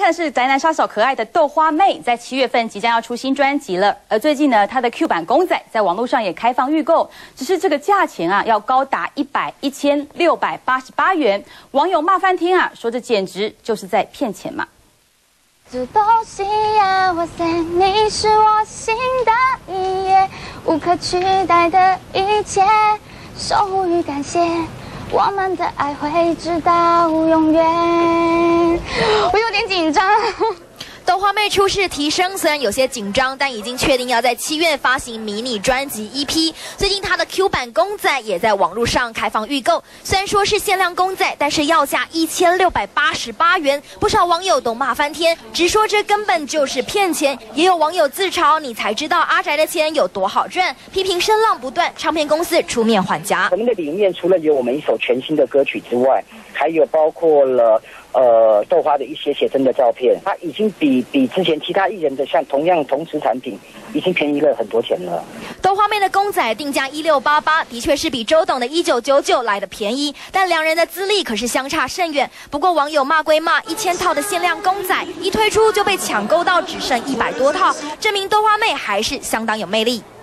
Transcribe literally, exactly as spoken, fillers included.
看的是宅男杀手可爱的豆花妹，在七月份即将要出新专辑了。而最近呢，她的 Q 版公仔在网络上也开放预购，只是这个价钱啊，要高达一百一千六百八十八元。网友骂翻天啊，说这简直就是在骗钱嘛！ 这东西呀，哇塞，你是我心的一页，无可取代的一切，守护与感谢。 我们的爱会直到永远。我有点紧张。 豆花妹出事提升，虽然有些紧张，但已经确定要在七月发行迷你专辑 E P。最近她的 Q 版公仔也在网络上开放预购，虽然说是限量公仔，但是要价一千六百八十八元，不少网友都骂翻天，直说这根本就是骗钱。也有网友自嘲：“你才知道阿宅的钱有多好赚。”批评声浪不断，唱片公司出面还价。 我们的里面除了有我们一首全新的歌曲之外，还有包括了。 呃，豆花的一些写真的照片，它已经比比之前其他艺人的像同样同时产品，已经便宜了很多钱了。 豆花妹的公仔定价一六八八，的确是比周董的一九九九来的便宜，但两人的资历可是相差甚远。不过网友骂归骂，一千套的限量公仔一推出就被抢购到只剩一百多套，证明豆花妹还是相当有魅力。